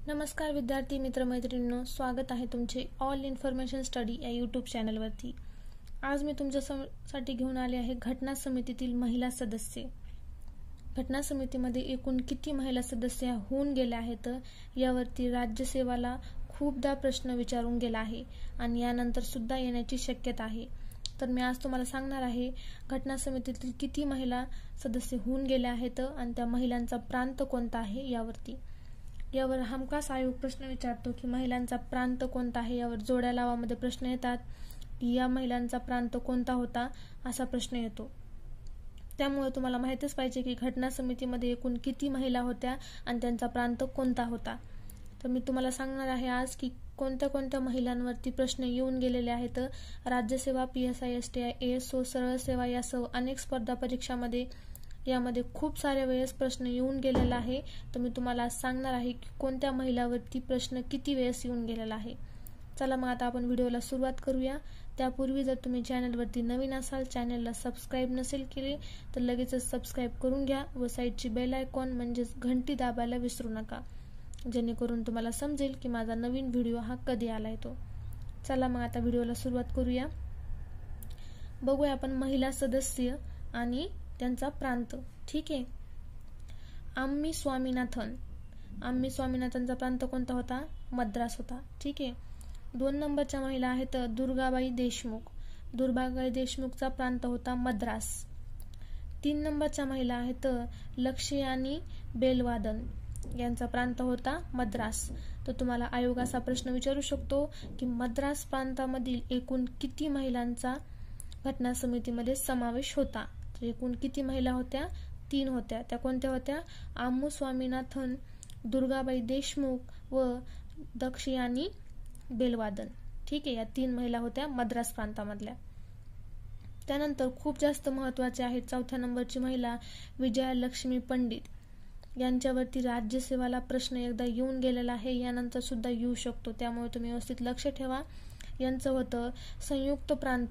नमस्कार विद्यार्थी मित्र मैत्रिणींनो, स्वागत आहे तुमचे ऑल इन्फॉर्मेशन स्टडी या यूट्यूब चॅनलवरती। आज मी तुमच्यासाठी घेऊन आले आहे घटना समितीतील महिला सदस्य। घटना समितीमध्ये एकूण किती महिला सदस्य होऊन गेल्या आहेत यावरती राज्यसेवाला खूपदा प्रश्न विचारून गेला आहे आणि यानंतर सुद्धा येण्याची शक्यता आहे। तर मी आज तुम्हाला सांगणार आहे घटना समितीतील किती महिला सदस्य होऊन गेल्या आहेत आणि त्या महिलांचा प्रांत कोणता आहे यावरती। यावर हमखास आयोग प्रश्न विचारतो की महिलांचा प्रांत कोणता आहे। यावर जोड्या लावामध्ये प्रश्न येतात की या महिलांचा प्रांत कोणता होता असा प्रश्न येतो। त्यामुळे तुम्हाला माहितीच पाहिजे की घटना समितीमध्ये एकूण किती महिला होत्या आणि त्यांचा प्रांत कोणता होता। तर मी तुम्हाला सांगणार आहे आज की कोणत्या कोणत्या महिलांवरती प्रश्न येऊन गेलेले आहेत। राज्यसेवा, PSI, STI, ASO, सरळ सेवा यासह अनेक स्पर्धा परीक्षामध्ये यामध्ये खूप साऱ्या वेळेस प्रश्न येऊन गेलेला आहे। तर मी तुम्हाला सांगणार आहे की कोणत्या महिलावरती प्रश्न किती वेळेस येऊन गेलेला आहे। चला मग आता आपण व्हिडिओला सुरुवात करूया। त्यापूर्वी जर तुम्ही चॅनलवरती नवीन असाल, चॅनलला सबस्क्राइब नसेल केले तर लगेचच सबस्क्राइब करून घ्या व साईडची बेल आयकॉन म्हणजेच घंटी दाबायला विसरू नका, जेणेकरून तुम्हाला समजेल की माझा नवीन व्हिडिओ हा कधी आलाय तो। चला मग आता व्हिडिओला सुरुवात करूया। बघूया आपण महिला सदस्य आणि त्यांचा प्रांत। ठीक आहे। आम्मी स्वामीनाथनचा प्रांत कोणता होता? मद्रास होता। ठीक आहे। 2 नंबरच्या महिला आहेत दुर्गाबाई देशमुखचा प्रांत होता मद्रास। 3 नंबरच्या महिला आहेत लक्ष्यानी बेलवादन, यांचा प्रांत होता मद्रास। तर तुम्हाला आयोग असा प्रश्न विचारू शकतो की मद्रास प्रांतामधील एकूण किती महिलांचा घटना समितीमध्ये समावेश होता। तर एकूण किती महिला होत्या? 3 होत्या। त्या कोणत्या होत्या? आम्मू स्वामीनाथन, दुर्गाबाई देशमुख व दक्षयानी बेलवादन। ठीक आहे। या 3 महिला होत्या मद्रास प्रांतामधल्या। त्यानंतर खूप जास्त महत्त्वाचे आहेत 4थ्या नंबरची महिला विजयालक्ष्मी पंडित, यांच्यावरती राज्यसेवाला प्रश्न एकदा येऊन गेलेला आहे, यानंतर सुद्धा येऊ शकतो, त्यामुळे तुम्ही व्यवस्थित लक्ष ठेवा। यांचं होतं संयुक्त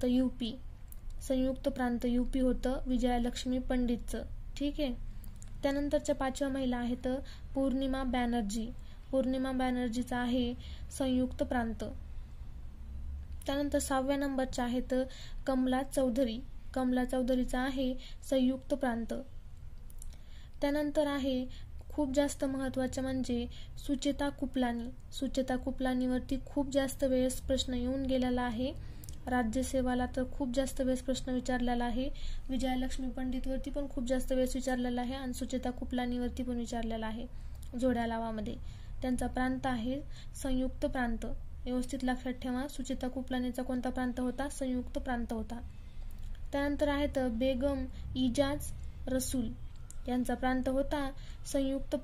प्रांत यूपी होतं विजयालक्ष्मी पंडितचं। ठीक आहे। त्यानंतरच्या 5व्या महिला आहेत पूर्णिमा बॅनर्जीचा आहे संयुक्त प्रांत। त्यानंतर 6व्या नंबरच्या आहेत कमला चौधरीचा आहे संयुक्त प्रांत। त्यानंतर आहे खूप जास्त महत्त्वाचे म्हणजे सुचेता कुपलानीवरती खूप जास्त वेळेस प्रश्न येऊन गेलेला आहे। राज्यसेवाला तर खूप जास्त वेळेस प्रश्न विचारलेला आहे। विजयालक्ष्मी पंडितवरती पण खूप जास्त वेळेस विचारलेला आहे आणि सुचेता कुपलानीवरती पण विचारलेला आहे जोड्या लावामध्ये। त्यांचा प्रांत आहे संयुक्त प्रांत। व्यवस्थित लक्षात ठेवा, सुचेता कुपलानीचा कोणता प्रांत होता? संयुक्त प्रांत होता। त्यानंतर आहेत बेगम इजाज रसूल, यांचा प्रांत होता संयुक्त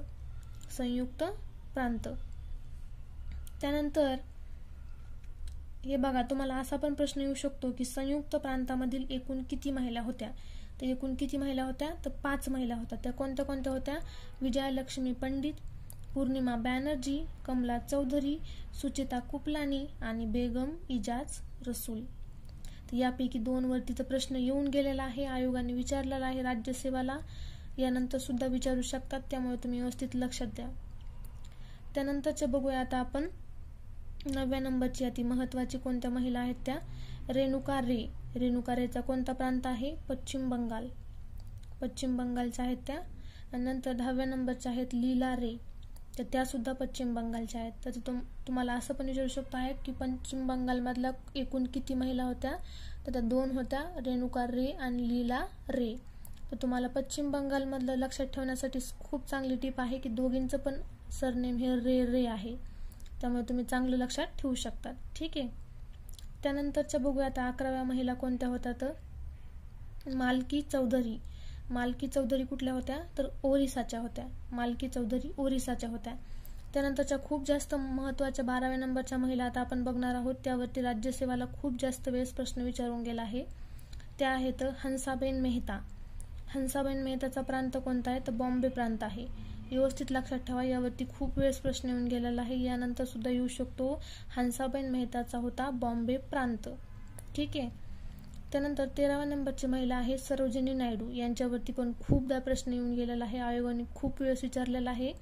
प्रांत। त्यानंतर हे बघा, तुम्हाला असा पण प्रश्न येऊ शकतो की संयुक्त प्रांतामधील एकूण किती महिला होत्या? तर एकूण किती महिला होत्या? तर 5 महिला होत्या। त्या कोणत्या कोणत्या होत्या? विजयालक्ष्मी पंडित, पूर्णिमा बॅनर्जी, कमला चौधरी, सुचेता कुपलानी आणि बेगम इजाज रसूल। तर यापैकी 2 वरती तर प्रश्न येऊन गेलेला आहे, आयोगाने विचारलेला आहे राज्यसेवाला, यानंतर सुद्धा विचारू शकतात, त्यामुळे तुम्ही व्यवस्थित लक्षात द्या। त्यानंतरच्या बघूया आता आपण 9व्या नंबरची अति महत्त्वाची कोणत्या महिला आहेत त्या रेणुका रेचा कोणता प्रांत आहे? पश्चिम बंगालच्या आहेत त्या। आणि नंतर 10व्या नंबरच्या आहेत लीला रे, तर त्या सुद्धा पश्चिम बंगालच्या आहेत। तर तुम्हाला असं पण विचारू शकतो आहे की पश्चिम बंगालमधल्या एकूण किती महिला होत्या? तर त्या 2 होत्या, रेणुका रे आणि लीला रे। तर तुम्हाला पश्चिम बंगालमधलं लक्षात ठेवण्यासाठी खूप चांगली टीप आहे की दोघींचं पण सरनेम हे रे आहे, त्यामुळे तुम्ही चांगलं लक्षात ठेवू शकतात। ठीक आहे। त्यानंतरच्या बघूया आता 11व्या महिला कोणत्या होत्या? तर मालकी चौधरी कुठल्या होत्या? तर ओरिसाच्या होत्या। त्यानंतरच्या खूप जास्त महत्त्वाच्या 12व्या नंबरच्या महिला आता आपण बघणार आहोत, त्यावरती राज्यसेवाला खूप जास्त वेळेस प्रश्न विचारून गेला आहे। त्या आहेत हंसाबेन मेहताचा प्रांत कोणता आहे? तर बॉम्बे प्रांत आहे। व्यवस्थित लक्षात ठेवा, यावरती खूप वेळेस प्रश्न येऊन गेलेला आहे, यानंतर सुद्धा येऊ शकतो। हंसाबेन मेहताचा होता बॉम्बे प्रांत। ठीक आहे। त्यानंतर 13व्या नंबरची महिला आहे सरोजिनी नायडू, यांच्यावरती पण खूपदा प्रश्न येऊन गेलेला आहे, आयोगाने खूप वेळेस विचारलेला आहे।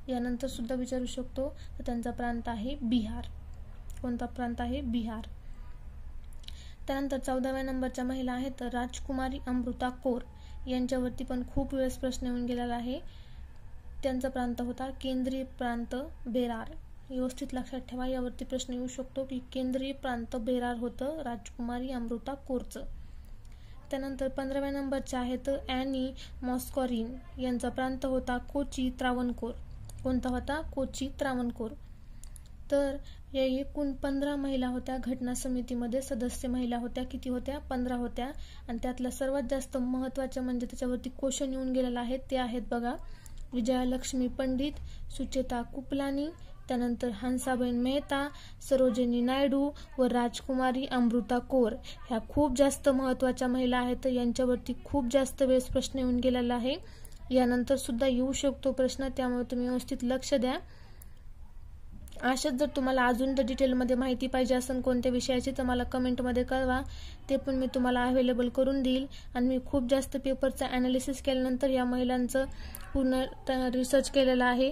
यानंतर सुद्धा विचारू शकतो. तर त्यांचा प्रांत आहे बिहार. कोणता प्रांत आहे? बिहार. त्यानंतर 14व्या नंबरच्या महिला आहेत राजकुमारी अमृता कौर. यांच्यावरती पण खूप वेळेस प्रश्न येऊन गेलेला आहे. त्यांचा प्रांत होता केंद्रीय प्रांत बेरार. व्यवस्थित लक्षात ठेवा, यावरती प्रश्न येऊ शकतो की केंद्रीय प्रांत बेरार होतं राजकुमारी अमृता कौरचं. त्यानंतर 15व्या नंबरच्या आहेत ॲनी मॉस्कॉरिन. यांचा प्रांत होता कोची त्रावणकोर. कोणता होता? कोची त्रावणकोर. तर या एकूण 15 महिला होत्या घटना समितीमध्ये. सदस्य महिला होत्या. किती होत्या? 15 होत्या. आणि त्यातल्या सर्वात जास्त महत्त्वाच्या म्हणजे त्याच्यावरती क्वेश्चन येऊन गेलेला आहे ते आहेत बघा, विजयालक्ष्मी पंडित, सुचेता कुपलानी, त्यानंतर हंसाबेन मेहता, सरोजिनी नायडू व राजकुमारी अमृता कौर. ह्या खूप जास्त महत्त्वाच्या महिला आहेत. यांच्यावरती खूप जास्त वेळेस प्रश्न येऊन गेलेला आहे. यानंतर सुद्धा येऊ शकतो प्रश्न, त्यामुळे तुम्ही व्यवस्थित लक्ष द्या. अशाच जर तुम्हाला अजून डिटेलमध्ये माहिती पाहिजे असेल कोणत्या विषयाची तर मला कमेंटमध्ये कळवा. ते पण मी तुम्हाला अवेलेबल करून देईल. आणि मी खूप जास्त पेपरचं ॲनालिसिस केल्यानंतर या महिलांचं पूर्ण रिसर्च केलेला आहे.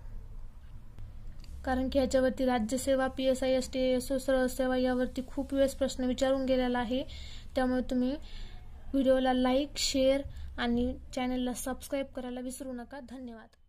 कारण की ह्याच्यावरती राज्यसेवा, PSI, STS, सरळ सेवा यावरती खूप वेळेस प्रश्न विचारून गेलेला आहे. त्यामुळे तुम्ही व्हिडिओला लाईक, शेअर आणि चॅनलला सबस्क्राईब करायला विसरू नका. धन्यवाद.